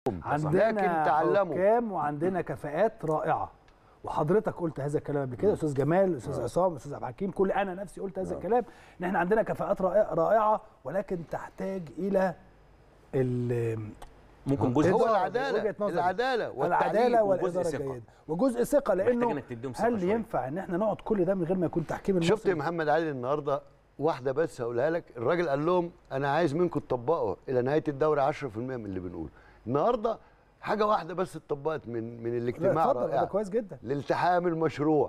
عندنا حكام وعندنا كفاءات رائعه، وحضرتك قلت هذا الكلام قبل كده، استاذ جمال، استاذ عصام، استاذ عبد الحكيم، كل انا نفسي قلت هذا الكلام، ان احنا عندنا كفاءات رائعه، ولكن تحتاج الى ممكن جزء هو العداله والاداره الجيده وجزء ثقه، لانه هل ينفع ان احنا نقعد كل ده من غير ما يكون تحكيم المصري؟ شفت محمد علي النهارده واحده بس هقولها لك، الراجل قال لهم انا عايز منكم تطبقوا الى نهايه الدوري 10% من اللي بنقوله. النهارده حاجه واحده بس اتطبقت من الاجتماع رائع كويس جدا، الالتحام المشروع.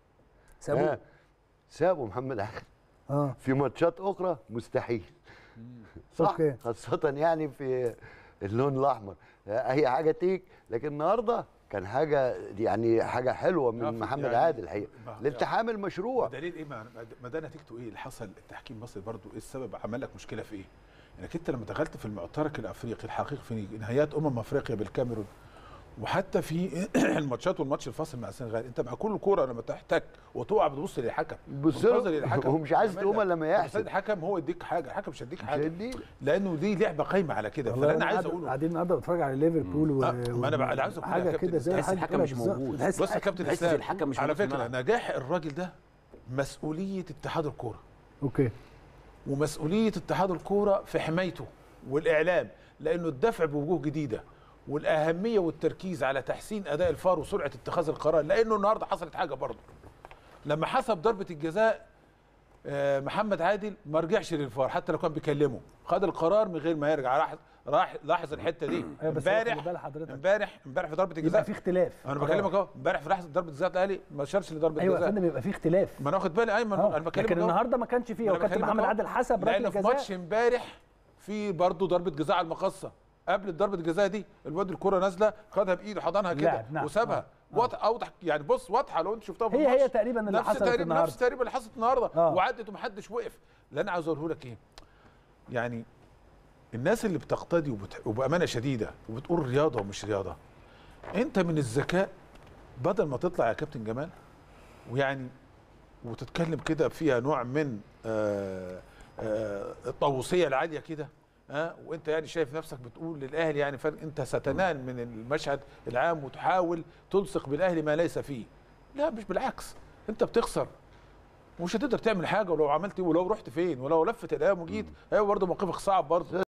سابوا محمد علي في ماتشات اخرى مستحيل. صح، خاصه يعني في اللون الاحمر هي حاجه تيك، لكن النهارده كان حاجه يعني حاجه حلوه من محمد يعني عادل الحقيقه، الالتحام المشروع. دليل ايه؟ ما ده نتيجته ايه اللي حصل؟ التحكيم المصري برضو ايه السبب؟ عمل لك مشكله في ايه؟ انك انت لما دخلت في المعترك الافريقي الحقيقي في نهائيات افريقيا بالكاميرون، وحتى في الماتشات والماتش الفاصل مع السنغال، انت مع كل كوره لما تحتك وتقع بتبص للحكم، ومش عايز تقوم الا لما يحسب. الحكم هو يديك حاجه، الحكم مش هيديك حاجه، لانه دي لعبه قايمه على كده. فانا عايز اقول قاعدين النهارده بتفرج على ليفربول ما انا عايز اقول حاجه كده زي الحكم مش موجود. بص يا كابتن اسلام، الحكم مش على فكره نجاح الراجل ده مسؤوليه اتحاد الكوره. اوكي. ومسؤوليه اتحاد الكوره في حمايته والاعلام، لانه الدفع بوجوه جديده والاهميه والتركيز على تحسين اداء الفار وسرعه اتخاذ القرار. لانه النهارده حصلت حاجه برضه، لما حسب ضربه الجزاء محمد عادل ما رجعش للفار حتى لو كان بيكلمه، خد القرار من غير ما يرجع، راح لاحظ الحته دي امبارح في ضربه الجزاء يبقى في اختلاف. انا بكلمك اهو، امبارح في لحظه ضربه الجزاء الاهلي ما اشارش لضربه الجزاء. ايوه يا فندم، بيبقى في اختلاف. ما انا واخد بالي، ايمن انا بكلمك، لكن النهارده ما كانش فيه، وكابتن محمد عادل حسب ركله الجزاء. لان في ماتش امبارح في برضه ضربه جزاء على المقصه، قبل ضربه الجزاء دي الواد الكره نازله خدها بايده حضنها كده وسابها. اوضح يعني، بص واضحه لو انت شفتها في هي تقريبا اللي حصلت النهارده، نفس تقريبا اللي حصلت النهارده وعدت ومحدش وقف. اللي انا عاوز اقوله لك ايه؟ يعني الناس اللي بتقتدي وبامانه شديده وبتقول رياضه ومش رياضه، انت من الذكاء بدل ما تطلع يا كابتن جمال ويعني وتتكلم كده فيها نوع من الطاووسيه العاليه كده، وانت يعني شايف نفسك بتقول للاهلي يعني انت ستنال من المشهد العام وتحاول تلصق بالاهلي ما ليس فيه. لا، مش بالعكس، انت بتخسر ومش هتقدر تعمل حاجه، ولو عملت ولو رحت فين ولو لفت الايام وجيت، هيبقى برضه موقفك صعب برضه.